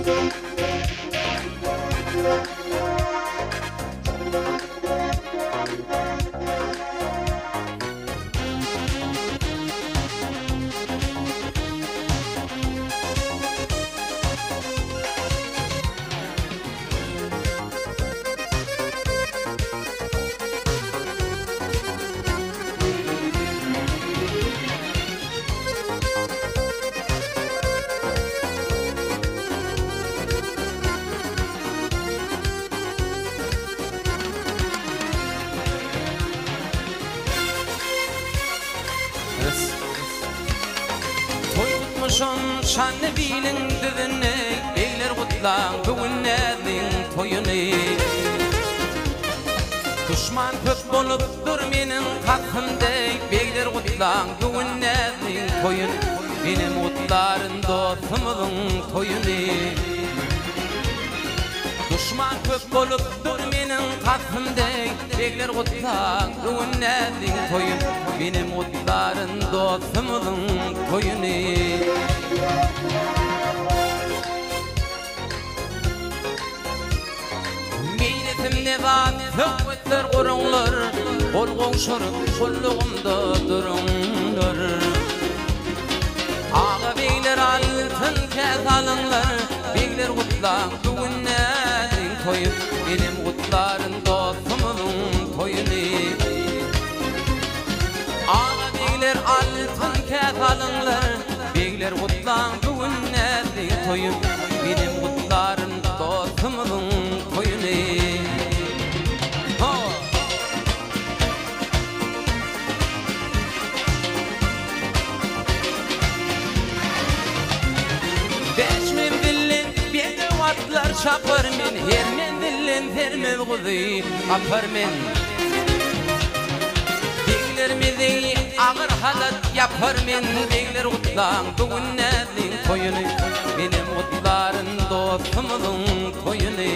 Toyutmuşun şanlı bilin düdünü, beyler kutlan bugünlerin toyunu. Düşman köp bolupdur menin hakkımda, beyler kutlan bugünlerin toyunu. Benim kutların dostumuzun toyunu. Düşman köp bolupdur menin hakkımda, beyler kutlan bugünlerin toyunu. Benim kutların dostumuzun toyunu. Meyletim ne var, hükmetler kurunlar, kol koşurup kulluğumda durunlar. Ağa beyler altın kez alınlar, beyler kutlan bugünlerin toyu. Benim kutların dostumuzun toyunu. Ağa beyler altın kez alınlar, beyler kutlan bugünlerin toyu. Benim kutların dostumuzun toyunu. Atlar çapar men, her men dillen vermem kuzi apar men. Beyler mezi ağır halat yapar men, beyler kutlan bugünlerin toyunu. Benim kutların dostumuzun toyunu.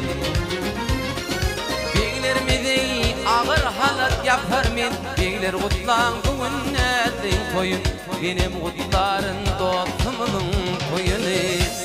Beyler mezi ağır halat yapar men, beyler kutlan bugünlerin toyunu. Benim kutların dostumuzun toyunu.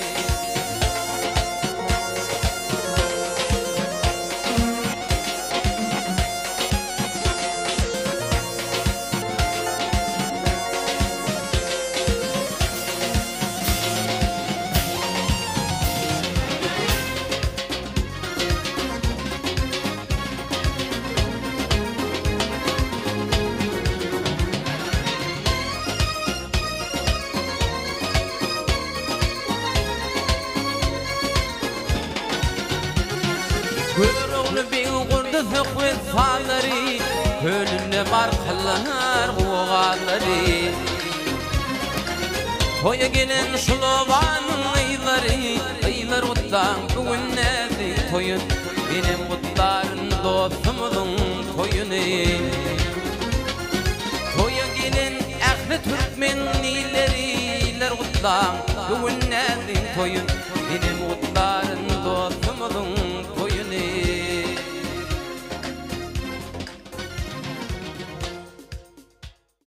Görüğünü bin kurdu hükmet falları, önüne var kıllar kuğaları. Toya gelen şulovanın ayları kutlan bugünlerin toyun. Benim kutların dostumuzun toyunu. Toya gelen ahli Türkmenliler kutlan bugünlerin toyun. Benim kutların dostumuzun